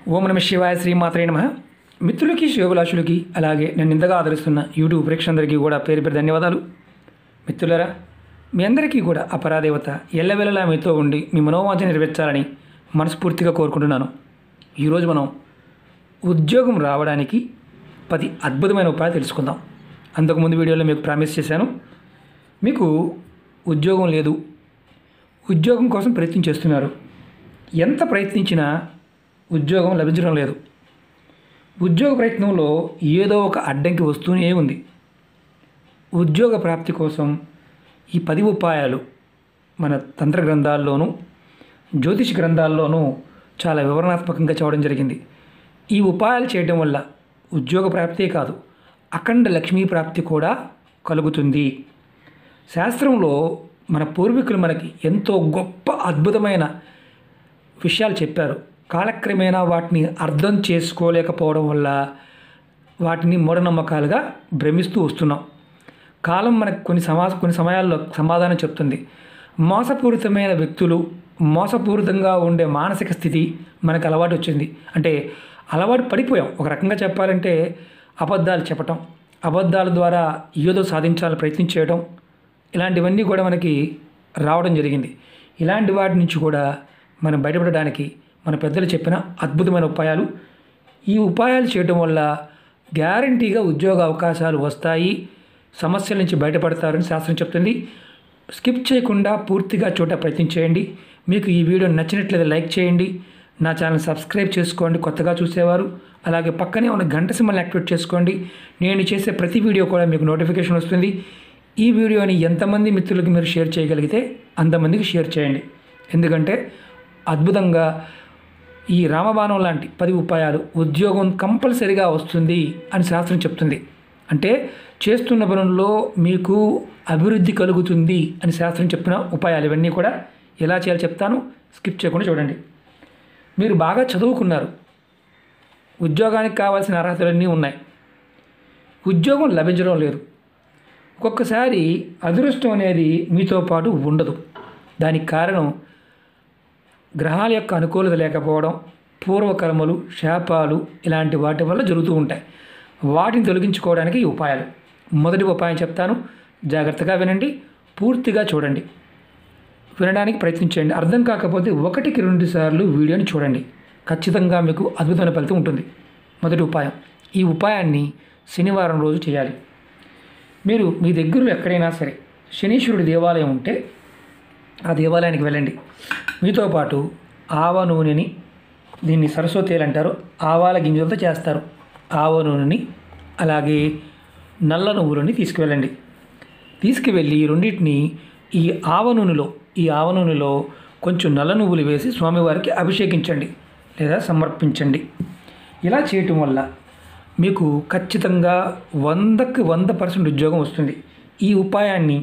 ఓం నమ శివాయ శ్రీమాత్రే నమః. మిత్రులకి శివభిలాషులకి అలాగే నన్ను ఇంతగా ఆదరిస్తున్న యూట్యూబ్ ప్రేక్షకులందరికీ కూడా పేరు పేరు ధన్యవాదాలు. మిత్రులారా, మీ అందరికీ కూడా ఆ పరాదేవత ఎల్లవెల్లలా మీతో ఉండి మీ మనోవాంఛ నెరవేర్చాలని మనస్ఫూర్తిగా కోరుకుంటున్నాను. ఈరోజు మనం ఉద్యోగం రావడానికి 10 అద్భుతమైన ఉపాయాలు తెలుసుకుందాం. అంతకుముందు వీడియోలో మీకు ప్రామిస్ చేశాను, మీకు ఉద్యోగం లేదు, ఉద్యోగం కోసం ప్రయత్నం చేస్తున్నారు, ఎంత ప్రయత్నించినా ఉద్యోగం లభించడం లేదు, ఉద్యోగ ప్రయత్నంలో ఏదో ఒక అడ్డంకి వస్తూనే ఉంది. ఉద్యోగ ప్రాప్తి కోసం ఈ 10 ఉపాయాలు మన తంత్ర గ్రంథాల్లోనూ జ్యోతిష గ్రంథాల్లోనూ చాలా వివరణాత్మకంగా చెప్పడం జరిగింది. ఈ ఉపాయాలు చేయడం వల్ల ఉద్యోగ ప్రాప్తే కాదు, అఖండ లక్ష్మీ ప్రాప్తి కూడా కలుగుతుంది. శాస్త్రంలో మన పూర్వీకులు మనకి ఎంతో గొప్ప అద్భుతమైన విషయాలు చెప్పారు. కాలక్రమేణా వాటిని అర్థం చేసుకోలేకపోవడం వల్ల వాటిని మూఢనమ్మకాలుగా భ్రమిస్తూ వస్తున్నాం. కాలం మనకు కొన్ని సమయాల్లో సమాధానం చెప్తుంది. మోసపూరితమైన వ్యక్తులు, మోసపూరితంగా ఉండే మానసిక స్థితి మనకు అలవాటు వచ్చింది. అంటే అలవాటు పడిపోయాం. ఒక రకంగా చెప్పాలంటే అబద్ధాలు చెప్పటం, అబద్ధాల ద్వారా ఏదో సాధించాలని ప్రయత్నం చేయడం, ఇలాంటివన్నీ కూడా మనకి రావడం జరిగింది. ఇలాంటి వాటి నుంచి కూడా మనం బయటపడడానికి మన పెద్దలు చెప్పిన అద్భుతమైన ఉపాయాలు. ఈ ఉపాయాలు చేయడం వల్ల గ్యారంటీగా ఉద్యోగ అవకాశాలు వస్తాయి, సమస్యల నుంచి బయటపడతారని శాస్త్రం చెప్తుంది. స్కిప్ చేయకుండా పూర్తిగా ప్రయత్నం చేయండి. మీకు ఈ వీడియో నచ్చినట్లయితే లైక్ చేయండి, నా ఛానల్ సబ్స్క్రైబ్ చేసుకోండి కొత్తగా చూసేవారు. అలాగే పక్కనే ఉన్న గంట సింబల్ని యాక్టివేట్ చేసుకోండి. నేను చేసే ప్రతి వీడియో కూడా మీకు నోటిఫికేషన్ వస్తుంది. ఈ వీడియోని ఎంతమంది మిత్రులకి మీరు షేర్ చేయగలిగితే అంతమందికి షేర్ చేయండి. ఎందుకంటే అద్భుతంగా ఈ రామబాణం లాంటి 10 ఉపాయాలు ఉద్యోగం కంపల్సరీగా వస్తుంది అని శాస్త్రం చెప్తుంది. అంటే చేస్తున్న పనుల్లో మీకు అభివృద్ధి కలుగుతుంది అని శాస్త్రం చెప్పిన ఉపాయాలు ఇవన్నీ కూడా ఎలా చేయాలో చెప్తాను. స్కిప్ చేయకుండా చూడండి. మీరు బాగా చదువుకున్నారు, ఉద్యోగానికి కావాల్సిన అర్హతలన్నీ ఉన్నాయి, ఉద్యోగం లభించడం లేదు. ఒక్కొక్కసారి అదృష్టం అనేది మీతో పాటు ఉండదు. దానికి కారణం గ్రహాల యొక్క అనుకూలత లేకపోవడం, పూర్వకర్మలు, శాపాలు ఇలాంటి వాటి వల్ల జరుగుతూ ఉంటాయి. వాటిని తొలగించుకోవడానికి ఈ ఉపాయాలు. మొదటి ఉపాయం చెప్తాను, జాగ్రత్తగా వినండి, పూర్తిగా చూడండి, వినడానికి ప్రయత్నించండి. అర్థం కాకపోతే 1కి 2 సార్లు వీడియోని చూడండి, ఖచ్చితంగా మీకు అద్భుతమైన ఫలితం ఉంటుంది. మొదటి ఉపాయం, ఈ ఉపాయాన్ని శనివారం రోజు చేయాలి. మీరు మీ దగ్గరలో ఎక్కడైనా సరే శనీశ్వరుడి దేవాలయం ఉంటే ఆ దేవాలయానికి వెళ్ళండి. మీతో పాటు ఆవ నూనెని, దీన్ని సరస్వతేలు అంటారు, ఆవాల గింజలతో చేస్తారు, ఆవ నూనెని అలాగే నల్ల నువ్వులని తీసుకువెళ్ళండి. తీసుకువెళ్ళి రెండింటిని ఈ ఆవ నూనెలో కొంచెం నల్ల నువ్వులు వేసి స్వామివారికి అభిషేకించండి లేదా సమర్పించండి. ఇలా చేయటం వల్ల మీకు ఖచ్చితంగా 100కి 100% ఉద్యోగం వస్తుంది. ఈ ఉపాయాన్ని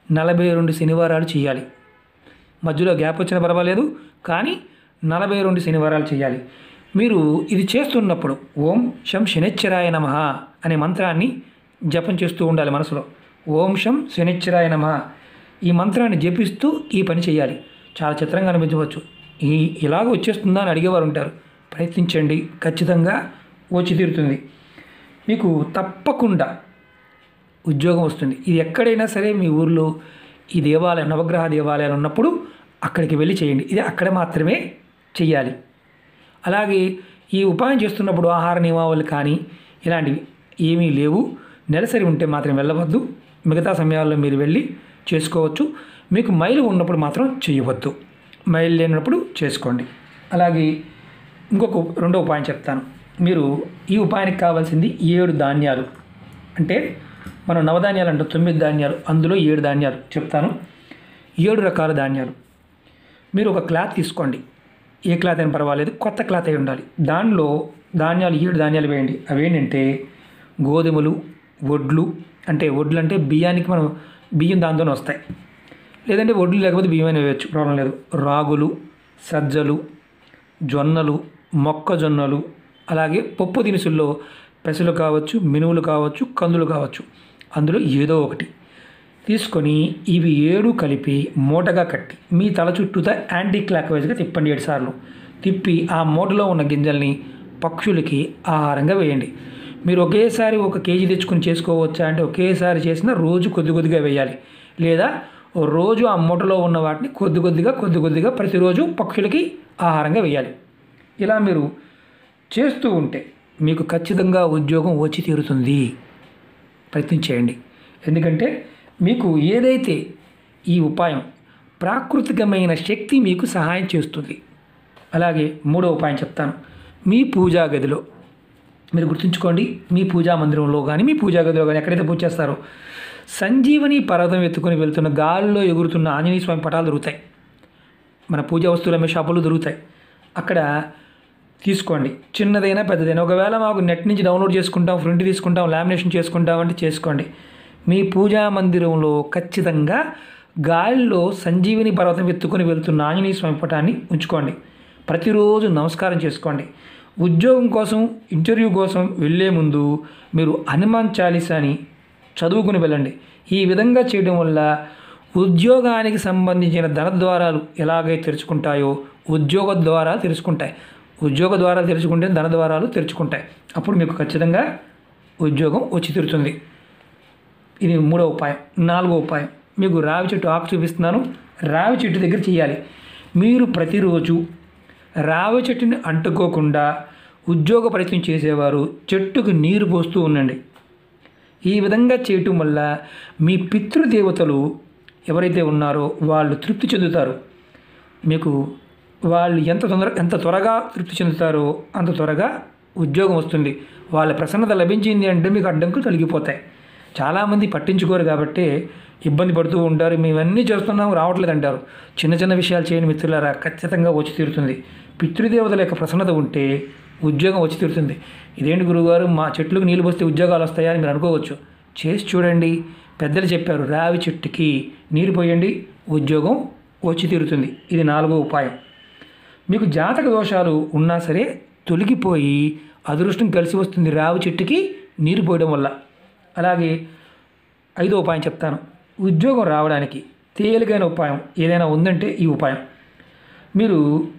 42 శనివారాలు చేయాలి. మధ్యలో గ్యాప్ వచ్చినా పర్వాలేదు, కానీ 42 శనివారాలు చేయాలి. మీరు ఇది చేస్తున్నప్పుడు ఓం శం శనిశ్చరాయ నమః అనే మంత్రాన్ని జపం చేస్తూ ఉండాలి మనసులో. ఓం శం శనిశ్చరాయ నమః ఈ మంత్రాన్ని జపిస్తూ ఈ పని చేయాలి. చాలా చిత్రంగా అనిపించవచ్చు, ఇలాగ వచ్చేస్తుందా అని అడిగేవారు ఉంటారు. ప్రయత్నించండి, ఖచ్చితంగా వచ్చి తీరుతుంది. మీకు తప్పకుండా ఉద్యోగం వస్తుంది. ఇది ఎక్కడైనా సరే మీ ఊర్లో ఈ దేవాలయం, నవగ్రహ దేవాలయాలు ఉన్నప్పుడు అక్కడికి వెళ్ళి చేయండి. ఇది అక్కడ మాత్రమే చేయాలి. అలాగే ఈ ఉపాయం చేస్తున్నప్పుడు ఆహార నియమావళి కానీ ఇలాంటివి ఏమీ లేవు. నెలసరి ఉంటే మాత్రం వెళ్ళవద్దు, మిగతా సమయాల్లో మీరు వెళ్ళి చేసుకోవచ్చు. మీకు మైలు ఉన్నప్పుడు మాత్రం చేయవద్దు, మైలు లేనప్పుడు చేసుకోండి. అలాగే రెండో ఉపాయం చెప్తాను. మీరు ఈ ఉపాయానికి కావాల్సింది 7 ధాన్యాలు. అంటే మనం నవధాన్యాలు అంటే 9 ధాన్యాలు, అందులో 7 ధాన్యాలు చెప్తాను. 7 రకాల ధాన్యాలు. మీరు ఒక క్లాత్ తీసుకోండి, ఏ క్లాత్ అయినా పర్వాలేదు, కొత్త క్లాత్ అయి ఉండాలి. దానిలో 7 ధాన్యాలు వేయండి. అవేంటంటే గోధుమలు, వడ్లు అంటే బియ్యానికి మనం బియ్యం దాంతోనే వస్తాయి, లేదంటే వడ్లు లేకపోతే బియ్యమైనా వేయచ్చు, ప్రాబ్లం లేదు. రాగులు, సజ్జలు, జొన్నలు, మొక్కజొన్నలు, అలాగే పప్పు దినుసుల్లో పెసలు కావచ్చు, మినువులు కావచ్చు, కందులు కావచ్చు, అందులో ఏదో ఒకటి తీసుకొని ఇవి 7 కలిపి మూటగా కట్టి మీ తల చుట్టూతా యాంటీ క్లాక్ వైజ్గా తిప్పండి 7 సార్లు. తిప్పి ఆ మూటలో ఉన్న గింజల్ని పక్షులకి ఆహారంగా వేయండి. మీరు ఒకేసారి 1 కేజీ తెచ్చుకొని చేసుకోవచ్చా అంటే ఒకేసారి చేసిన రోజు కొద్ది కొద్దిగా వేయాలి. లేదా రోజు ఆ మూటలో ఉన్న వాటిని కొద్ది కొద్దిగా ప్రతిరోజు పక్షులకి ఆహారంగా వేయాలి. ఇలా మీరు చేస్తూ ఉంటే మీకు ఖచ్చితంగా ఉద్యోగం వచ్చి తీరుతుంది. ప్రయత్నం చేయండి. ఎందుకంటే మీకు ఏదైతే ఈ ఉపాయం ప్రాకృతికమైన శక్తి మీకు సహాయం చేస్తుంది. అలాగే 3వ ఉపాయం చెప్తాను. మీ పూజా గదిలో మీరు గుర్తుంచుకోండి, మీ పూజా మందిరంలో కానీ మీ పూజా గదిలో కానీ ఎక్కడైతే పూజ చేస్తారో సంజీవని పర్వతం ఎత్తుకొని వెళ్తున్న గాలిలో ఎగురుతున్న ఆంజనేయ స్వామి పటాలు దొరుకుతాయి. మన పూజా వస్తువులు అమ్మే షాపులు దొరుకుతాయి. అక్కడ తీసుకోండి, చిన్నదైనా పెద్దదైనా. ఒకవేళ మాకు నెట్ నుంచి డౌన్లోడ్ చేసుకుంటాం, ప్రింట్ తీసుకుంటాం, లామినేషన్ చేసుకుంటాం అంటే చేసుకోండి. మీ పూజా మందిరంలో ఖచ్చితంగా గాలిలో సంజీవని పర్వతం ఎత్తుకొని వెళ్తున్న ఆంజనేయ స్వామి పటాన్ని ఉంచుకోండి. ప్రతిరోజు నమస్కారం చేసుకోండి. ఉద్యోగం కోసం, ఇంటర్వ్యూ కోసం వెళ్ళే ముందు మీరు హనుమాన్ చాలీసాని చదువుకుని వెళ్ళండి. ఈ విధంగా చేయడం వల్ల ఉద్యోగానికి సంబంధించిన ధన ద్వారాలు ఎలాగైతే తెరుచుకుంటాయో ఉద్యోగ ద్వారాలు తెరుచుకుంటాయి. ఉద్యోగ ద్వారాలు తెరుచుకుంటే ధన ద్వారాలు తెరుచుకుంటాయి. అప్పుడు మీకు ఖచ్చితంగా ఉద్యోగం వచ్చి తీరుతుంది. ఇది 3వ ఉపాయం. 4వ ఉపాయం, మీకు రావి చెట్టు ఆకు చూపిస్తున్నాను. రావి చెట్టు దగ్గర చేయాలి. మీరు ప్రతిరోజు రావి చెట్టుని అంటుకోకుండా ఉద్యోగ ప్రయత్నం చేసేవారు చెట్టుకు నీరు పోస్తూ ఉండండి. ఈ విధంగా చేయటం వల్ల మీ పితృదేవతలు ఎవరైతే ఉన్నారో వాళ్ళు తృప్తి చెందుతారు. మీకు వాళ్ళు ఎంత త్వరగా తృప్తి చెందుతారో అంత త్వరగా ఉద్యోగం వస్తుంది. వాళ్ళ ప్రసన్నత లభించింది అంటే మీకు అడ్డంకులు తొలగిపోతాయి. చాలామంది పట్టించుకోరు కాబట్టి ఇబ్బంది పడుతూ ఉంటారు. మేమన్నీ చేస్తున్నాం రావట్లేదు అంటారు. చిన్న చిన్న విషయాలు చేయని మిత్రులారా, ఖచ్చితంగా వచ్చి తీరుతుంది. పితృదేవతల యొక్క ప్రసన్నత ఉంటే ఉద్యోగం వచ్చి తీరుతుంది. ఇదేంటి గురువుగారు, మా చెట్లకు నీళ్ళు పోస్తే ఉద్యోగాలు వస్తాయా అని మీరు అనుకోవచ్చు. చేసి చూడండి. పెద్దలు చెప్పారు, రావి చెట్టుకి నీరు పోయండి, ఉద్యోగం వచ్చి తీరుతుంది. ఇది 4వ ఉపాయం. మీకు జాతక దోషాలు ఉన్నా సరే తొలగిపోయి అదృష్టం కలిసి వస్తుంది రావి చెట్టుకి నీరు పోయడం వల్ల. అలాగే 5వ ఉపాయం చెప్తాను. ఉద్యోగం రావడానికి తేలికైన ఉపాయం ఏదైనా ఉందంటే ఈ ఉపాయం. మీరు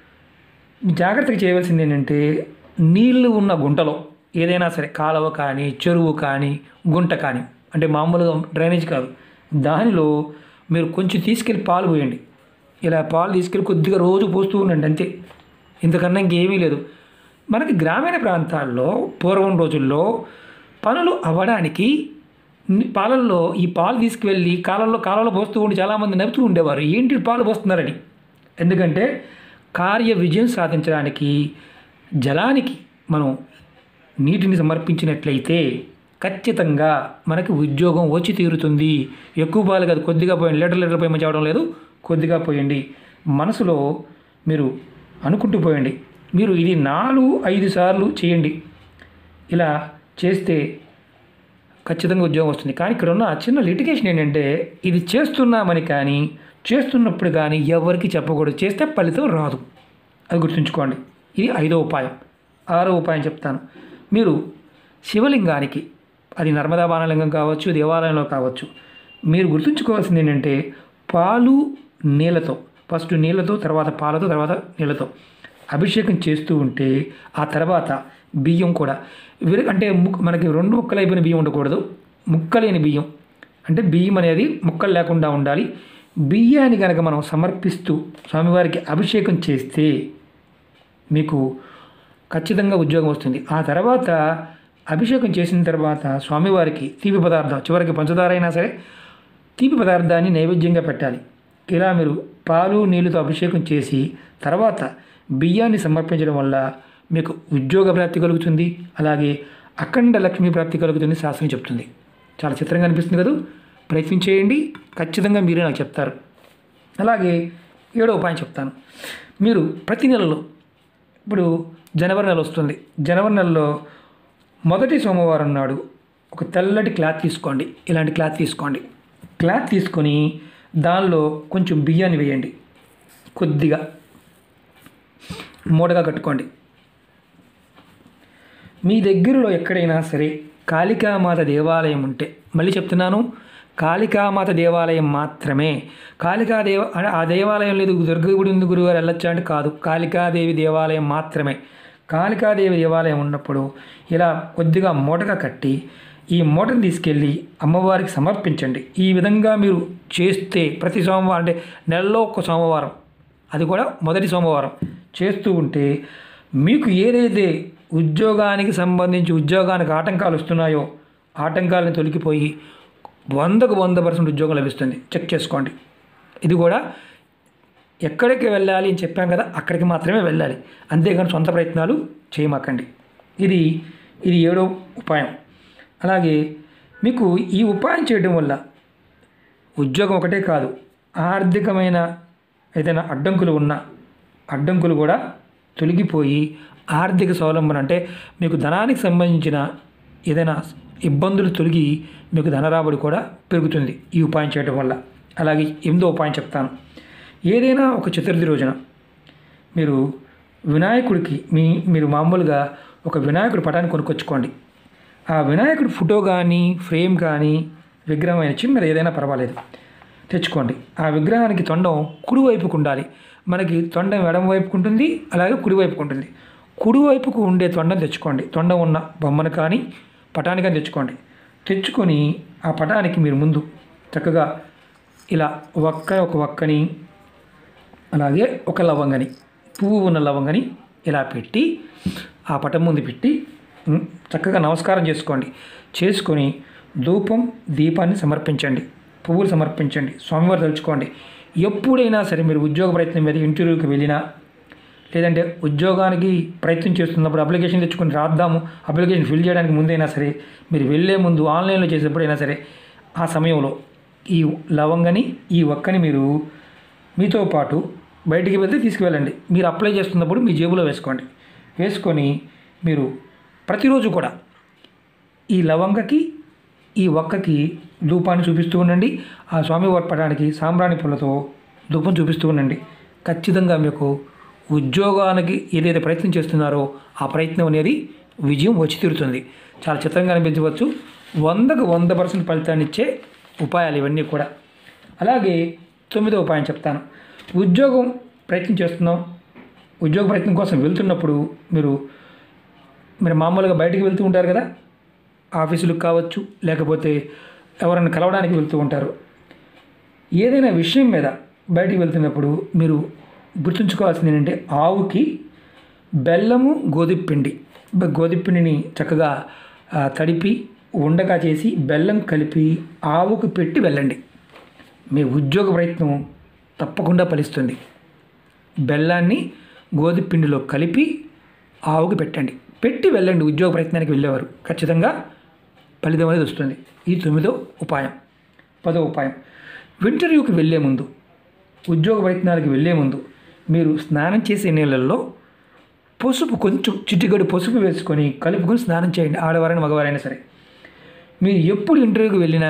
జాగ్రత్తగా చేయవలసింది ఏంటంటే, నీళ్లు ఉన్న గుంటలో ఏదైనా సరే, కాలువ కానీ, చెరువు కానీ, గుంట కానీ, అంటే మామూలుగా డ్రైనేజ్ కాదు, దానిలో మీరు కొంచెం తీసుకెళ్ళి పాలు పోయండి. ఇలా పాలు తీసుకెళ్ళి కొద్దిగా రోజు పోస్తూ ఉండండి, అంతే. ఇంతకన్నా ఇంకేమీ లేదు. మనకి గ్రామీణ ప్రాంతాల్లో పూర్వం రోజుల్లో పనులు అవ్వడానికి పాలల్లో ఈ పాలు తీసుకువెళ్ళి కాలంలో పోస్తూ ఉండి చాలామంది నవ్వుతూ ఉండేవారు, ఏంటి పాలు పోస్తున్నారని. ఎందుకంటే కార్య విజయం సాధించడానికి జలానికి మనం నీటిని సమర్పించినట్లయితే ఖచ్చితంగా మనకి ఉద్యోగం వచ్చి తీరుతుంది. ఎక్కువ పాలు కాదు, కొద్దిగా పోయండి. లీటర్ పోయమని చెప్పడం లేదు, కొద్దిగా పోయండి. మనసులో మీరు అనుకుంటూ పోయండి. మీరు ఇది 4-5 సార్లు చేయండి. ఇలా చేస్తే ఖచ్చితంగా ఉద్యోగం వస్తుంది. కానీ ఇక్కడ ఉన్న చిన్న లిటిగేషన్ ఏంటంటే, ఇది చేస్తున్నామని కానీ చేస్తున్నప్పుడు కానీ ఎవరికి చెప్పకూడదు. చేస్తే ఫలితం రాదు, అది గుర్తుంచుకోండి. ఇది 5వ ఉపాయం. 6వ ఉపాయం చెప్తాను. మీరు శివలింగానికి, అది నర్మదా బాణలింగం కావచ్చు, దేవాలయంలో కావచ్చు, మీరు గుర్తుంచుకోవాల్సింది ఏంటంటే, పాలు నీళ్ళతో, ఫస్ట్ నీళ్ళతో, తర్వాత పాలతో, తర్వాత నీళ్ళతో అభిషేకం చేస్తూ ఉంటే ఆ తర్వాత బియ్యం కూడా అంటే మనకి 2 ముక్కలు అయిపోయిన బియ్యం ఉండకూడదు, ముక్కలేని బియ్యం. అంటే బియ్యం అనేది ముక్కలు లేకుండా ఉండాలి. బియ్యాన్ని కనుక మనం సమర్పిస్తూ స్వామివారికి అభిషేకం చేస్తే మీకు ఖచ్చితంగా ఉద్యోగం వస్తుంది. ఆ తర్వాత అభిషేకం చేసిన తర్వాత స్వామివారికి తీపి పదార్థం, చివరికి పంచదార అయినా సరే తీపి పదార్థాన్ని నైవేద్యంగా పెట్టాలి. ఇలా మీరు పాలు నీళ్ళతో అభిషేకం చేసి తర్వాత బియ్యాన్ని సమర్పించడం వల్ల మీకు ఉద్యోగ ప్రాప్తి కలుగుతుంది. అలాగే అఖండ లక్ష్మీ ప్రాప్తి కలుగుతుంది శాస్త్రం చెప్తుంది. చాలా చిత్రంగా అనిపిస్తుంది కదా. ప్రయత్నం చేయండి, ఖచ్చితంగా మీరే నాకు చెప్తారు. అలాగే 7వ ఉపాయం చెప్తాను. మీరు ప్రతి నెలలో, ఇప్పుడు జనవరి నెల వస్తుంది, జనవరి నెలలో మొదటి సోమవారం నాడు ఒక తెల్లటి క్లాత్ తీసుకోండి. ఇలాంటి క్లాత్ తీసుకోండి. క్లాత్ తీసుకొని దానిలో కొంచెం బియ్యాన్ని వేయండి, కొద్దిగా మూటగా కట్టుకోండి. మీ దగ్గరలో ఎక్కడైనా సరే కాళికామాత దేవాలయం ఉంటే, మళ్ళీ చెప్తున్నాను, కాళికామాత దేవాలయం మాత్రమే. ఆ దేవాలయం లేదు, దుర్గ గుడి ఉంది గురువారు వెళ్ళొచ్చా అంటే కాదు, కాళికాదేవి దేవాలయం మాత్రమే. కాళికాదేవి దేవాలయం ఉన్నప్పుడు ఇలా కొద్దిగా మూటగా కట్టి ఈ మూటను తీసుకెళ్ళి అమ్మవారికి సమర్పించండి. ఈ విధంగా మీరు చేస్తే ప్రతి సోమవారం, అంటే నెలలో ఒక సోమవారం, అది కూడా మొదటి సోమవారం చేస్తూ ఉంటే మీకు ఏదైతే ఉద్యోగానికి సంబంధించి ఉద్యోగానికి ఆటంకాలు వస్తున్నాయో ఆటంకాలను తొలగిపోయి 100కు 100% ఉద్యోగం లభిస్తుంది. చెక్ చేసుకోండి. ఇది కూడా ఎక్కడికి వెళ్ళాలి అని చెప్పాం కదా, అక్కడికి మాత్రమే వెళ్ళాలి, అంతేగాని సొంత ప్రయత్నాలు చేయమాకండి. ఇది 7వ ఉపాయం. అలాగే మీకు ఈ ఉపాయం చేయడం వల్ల ఉద్యోగం ఒకటే కాదు, ఆర్థికమైన ఏదైనా అడ్డంకులు ఉన్నా అడ్డంకులు కూడా తొలగిపోయి ఆర్థిక స్వావలంబన, అంటే మీకు ధనానికి సంబంధించిన ఏదైనా ఇబ్బందులు తొలగి మీకు ధనరాబడి కూడా పెరుగుతుంది ఈ ఉపాయం చేయడం వల్ల. అలాగే 8వ ఉపాయం చెప్తాను. ఏదైనా ఒక చతుర్థి రోజున మీరు వినాయకుడికి మీరు మామూలుగా ఒక వినాయకుడి పటాన్ని కొనుక్కొచ్చుకోండి. ఆ వినాయకుడి ఫోటో కానీ ఫ్రేమ్ కానీ విగ్రహం అయిన చిన్నది ఏదైనా పర్వాలేదు తెచ్చుకోండి. ఆ విగ్రహానికి తొండం కుడివైపుకు ఉండాలి. మనకి తొండం ఎడమవైపుకు ఉంటుంది, అలాగే కుడివైపుకు ఉంటుంది. కుడివైపుకు ఉండే తొండం తెచ్చుకోండి. తొండం ఉన్న బొమ్మను కానీ పటాన్ని కానీ తెచ్చుకొని ఆ పటానికి మీరు ముందు చక్కగా ఇలా ఒక వక్కని అలాగే ఒక లవంగని, పువ్వు ఉన్న లవంగని ఇలా పెట్టి ఆ పటం ముందు పెట్టి చక్కగా నమస్కారం చేసుకొని ధూపం దీపాన్ని సమర్పించండి, పువ్వులు సమర్పించండి, స్వామివారు తలుచుకోండి. ఎప్పుడైనా సరే మీరు ఉద్యోగ ప్రయత్నం మీద ఇంటర్వ్యూకి వెళ్ళినా, లేదంటే ఉద్యోగానికి ప్రయత్నం చేస్తున్నప్పుడు అప్లికేషన్ తెచ్చుకొని రాద్దాము, అప్లికేషన్ ఫిల్ చేయడానికి ముందైనా సరే, మీరు వెళ్ళే ముందు ఆన్లైన్లో చేసేప్పుడైనా సరే, ఆ సమయంలో ఈ లవంగని ఈ ఒక్కని మీరు మీతో పాటు బయటికి వెళ్తే తీసుకువెళ్ళండి. మీరు అప్లై చేస్తున్నప్పుడు మీ జేబులో వేసుకొని మీరు ప్రతిరోజు కూడా ఈ లవంగకి ఈ ఒక్కకి ధూపాన్ని చూపిస్తూ ఉండండి. ఆ స్వామివారి పటానికి సాంబ్రాణి పూలతో ధూపం చూపిస్తూ ఉండండి. ఖచ్చితంగా మీకు ఉద్యోగానికి ఏదైతే ప్రయత్నం చేస్తున్నారో ఆ ప్రయత్నం అనేది విజయం వచ్చి తీరుతుంది. చాలా చిత్రంగా అనిపించవచ్చు. 100కు 100% ఫలితాన్ని ఇచ్చే ఉపాయాలు ఇవన్నీ కూడా. అలాగే 9వ ఉపాయం చెప్తాను. ఉద్యోగం ప్రయత్నం చేస్తున్నాం, ఉద్యోగ ప్రయత్నం కోసం వెళ్తున్నప్పుడు మీరు మామూలుగా బయటికి వెళ్తూ ఉంటారు కదా, ఆఫీసులకు కావచ్చు, లేకపోతే ఎవరైనా కలవడానికి వెళ్తూ ఉంటారు. ఏదైనా విషయం మీద బయటికి వెళ్తున్నప్పుడు మీరు గుర్తుంచుకోవాల్సింది ఏంటంటే, ఆవుకి బెల్లము గోధుమపిండిని చక్కగా తడిపి ఉండగా చేసి బెల్లం కలిపి ఆవుకు పెట్టి వెళ్ళండి. మీ ఉద్యోగ ప్రయత్నం తప్పకుండా ఫలిస్తుంది. బెల్లాన్ని గోధుమపిండిలో కలిపి ఆవుకు పెట్టి వెళ్ళండి. ఉద్యోగ ప్రయత్నానికి వెళ్ళేవారు ఖచ్చితంగా ఫలితం అనేది వస్తుంది. ఈ 9వ ఉపాయం. 10వ ఉపాయం. ఇంటర్వ్యూకి వెళ్ళే ముందు, ఉద్యోగ ప్రయత్నాలకు వెళ్ళే ముందు మీరు స్నానం చేసే నీళ్ళల్లో కొంచెం చిటికెడు పసుపు వేసుకొని కలుపుకొని స్నానం చేయండి. ఆడవారైనా మగవారైనా సరే. మీరు ఎప్పుడు ఇంటర్వ్యూకి వెళ్ళినా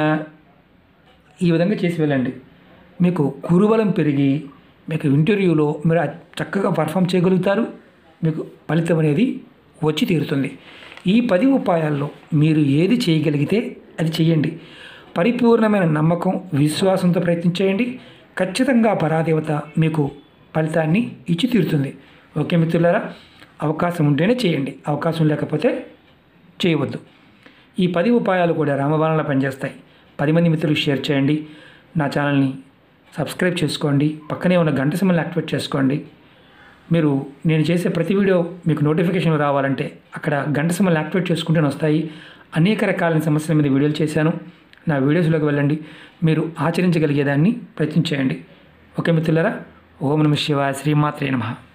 ఈ విధంగా చేసి వెళ్ళండి. మీకు కురుబలం పెరిగి మీకు ఇంటర్వ్యూలో మీరు చక్కగా పర్ఫామ్ చేయగలుగుతారు. మీకు ఫలితం అనేది వచ్చి తీరుతుంది. ఈ 10 ఉపాయాల్లో మీరు ఏది చేయగలిగితే అది చేయండి. పరిపూర్ణమైన నమ్మకం, విశ్వాసంతో ప్రయత్నించేయండి. ఖచ్చితంగా పరాదేవత మీకు ఫలితాన్ని ఇచ్చి తీరుతుంది. ఓకే మిత్రులారా, అవకాశం ఉంటేనే చేయండి, అవకాశం లేకపోతే చేయవద్దు. ఈ 10 ఉపాయాలు కూడా రామబాణంలా పనిచేస్తాయి. 10 మంది మిత్రులకు షేర్ చేయండి. నా ఛానల్ని సబ్స్క్రైబ్ చేసుకోండి. పక్కనే ఉన్న గంట సింబల్ని యాక్టివేట్ చేసుకోండి. నేను చేసే ప్రతి వీడియో మీకు నోటిఫికేషన్ రావాలంటే అక్కడ గంట సింబల్ని యాక్టివేట్ చేసుకుంటూనే వస్తాయి. అనేక రకాలైన సమస్యల మీద వీడియోలు చేశాను. నా వీడియోస్లోకి వెళ్ళండి. మీరు ఆచరించగలిగేదాన్ని ప్రయత్నించేయండి. ఓకే మిత్రులారా, ఓం నమః శివాయ, శ్రీమాత్రే నమః.